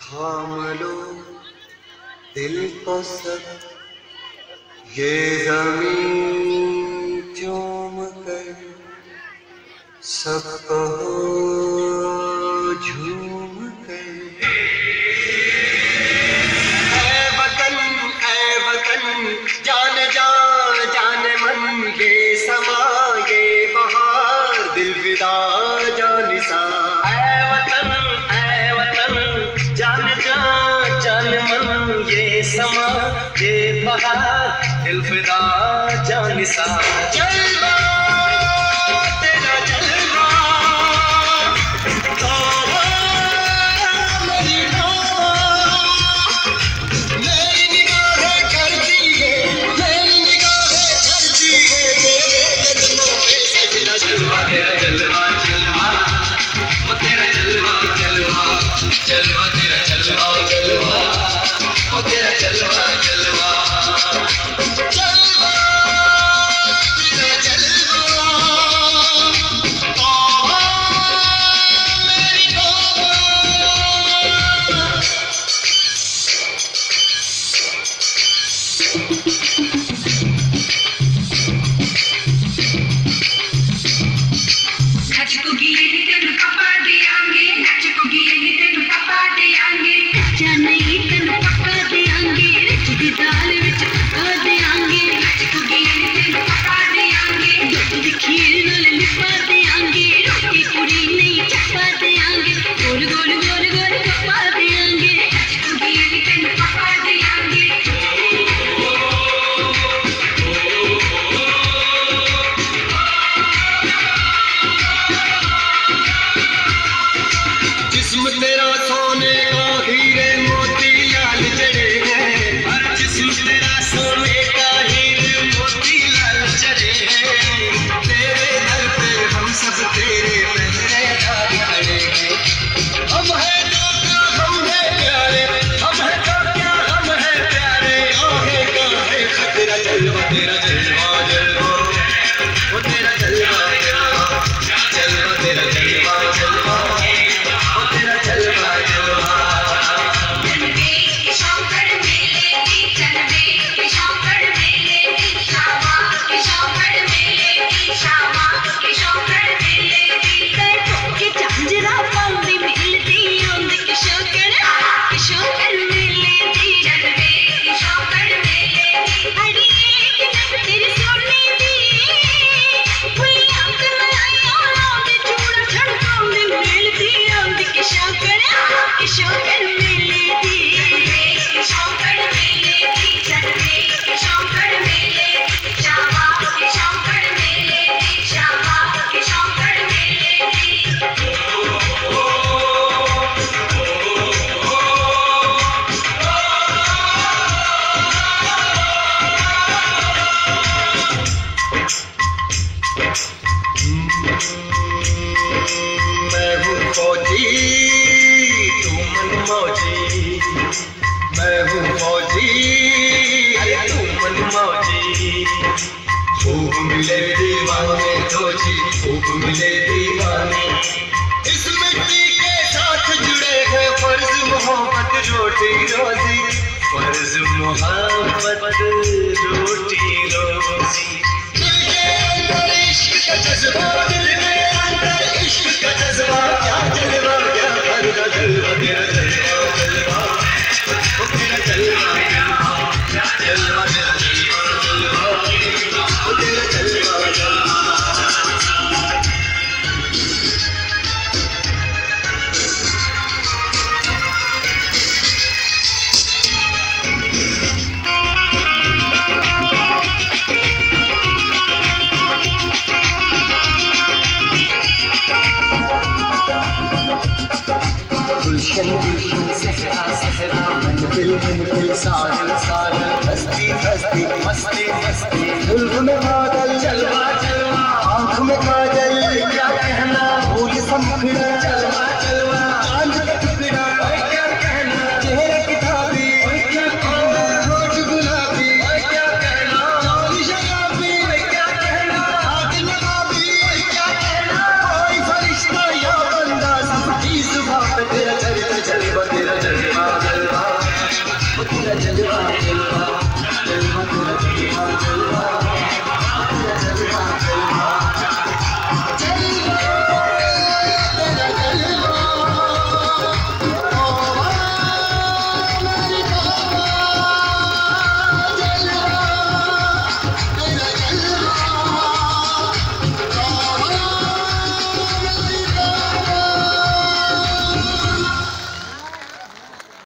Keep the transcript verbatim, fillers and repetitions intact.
थाम लो दिल को सब, ये ज़मीं चूम कर सब कहो झूम कर। ऐ वतन ऐ वतन जान जान जान मन, ये समा ये बहार दिल विदा जानिसा। ऐ वतन ऐ वतन जान जान जान मन, ये समा ये बहार दिल विदा जानिसा। जलवा तेरा जलवा तौबा मेरी तौबा, मेरी निगाहें करती है मेरी निगाहें करती है तेरे कदमों पे सजना। जलवा तेरा जलवा जलवा वो तेरा जलवा जलवा जलवा तेरा जलवा जलवा वो तेरा जलवा जलवा जलवा तेरा जलवा तौबा मेरी तौबा। नचकोगी तेनु पप्पा देंगे, नचकोगी तेनु पप्पा देंगे, कच्चा नहीं तेनु पक्का देंगे, रचदी दाल विच पक्का देंगे। नचकोगी तेनु पप्पा देंगे, दुध दी खीर नाल लिपा देंगे, रोटी पूरी नहीं चप्पा देंगे, गोल गोल गोल गोल पप्पा देंगे। नचकोगी तेनु पप्पा देंगे। जिस्म तेरा सोने का हीरे मोती लाल जड़े हैं, हर जिस्म तेरा सोने का हीरे मोती लाल जड़े हैं। तेरे दर पे हम सब तेरे पहरेदार खड़े हैं। हम है तो क्या हम है प्यारे, हम है तो क्या हम है प्यारे, आगे का है खतरा। जलवा तेरा जलवा जलवा वो तेरा जलवा जलवा जलवा तेरा जलवा जलवा वो तेरा जलवा जलवा। जनवे के शौकड़ मेले की, जनवे के शौकड़ मेले की, शामा के शौकड़ मेले की, शामा के शौकड़ मेले की। पैरों के झांझरा पाउंदी मिलती औंदी के शौकड़ के शौकड़ मेले की, जनवे के शौकड़ मेले की। अड़ी एक नक तेरी सोने दी, फुल्लियां ते मलाइयां लाउंदी, चूड़ा छड़काउंदी मिलती औंदी के शौकड़ के शौकड़ मेले की। जनवे के शौकड़ मेले की, जनवे के शौकड़ मेले की, शामा के शौकड़ मेले की, शामा के शौकड़ मेले की। मैं हूँ फौजी तू मनमौजी, मैं हूँ फौजी अरे तू मनमौजी। खूब मिले दीवाने तो जी खूब मिले दीवाने, इस मिट्टी के साथ जुड़े हैं फर्ज मोहब्बत रोटी रोजी, फर्ज मोहब्बत रोटी रोजी। दिल के अंदर इश्क का जज्बा, दिल के अंदर इश्क का जज्बा, क्या जलवा क्या भरदा जलवा तेरा जलवा जलवा वो तेरा जलवा जलवा जलवा तेरा जलवा जलवा वो तेरा जलवा जलवा। गुलशन गुलशन सहरा सहरा, महफिल महफिल सागर सागर, हस्ती हस्ती मस्ती मस्ती, जुल्फ में बादल जलवा जलवा, आँख में काजल क्या कहना, फूल संभला